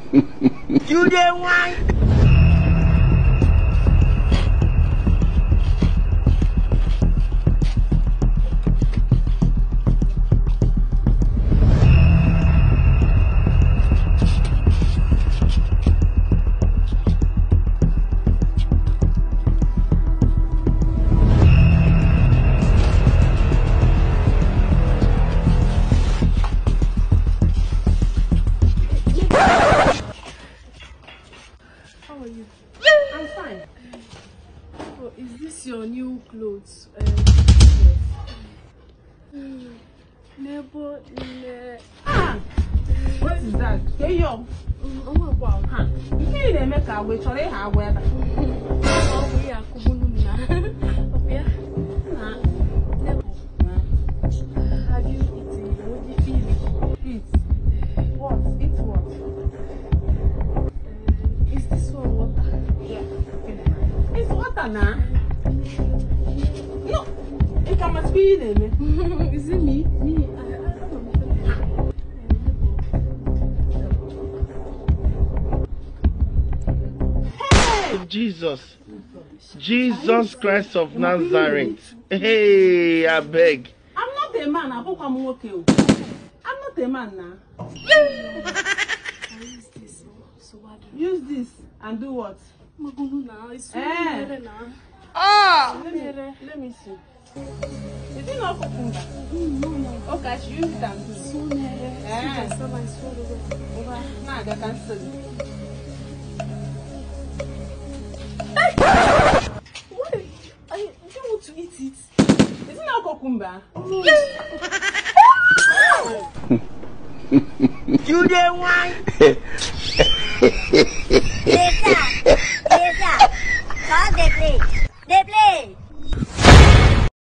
You dey whine. How are you? I'm fine. Oh, is this your new clothes? Neighbor, What is that? Hey yo. oh wow. You need to make a way to have weather. Oh, we are Kubununa. Okay. Have you eaten? What do you feel? Eat. What? Eat what? Is this one water? Yeah. It's water now. No. It can must be in it. Is it me? Me? I Jesus. Jesus Christ of Nazareth. Hey, I beg. I'm not a man. I'm not a man now. use this. So what? Use this and do what? Maguluna. It's so now. Let me see. Is it not cucumber? No. Okay, I should use it and do it. So Now I can see. what? I don't want to eat it. Is it not cucumber? You dey whine. Later. Come they play.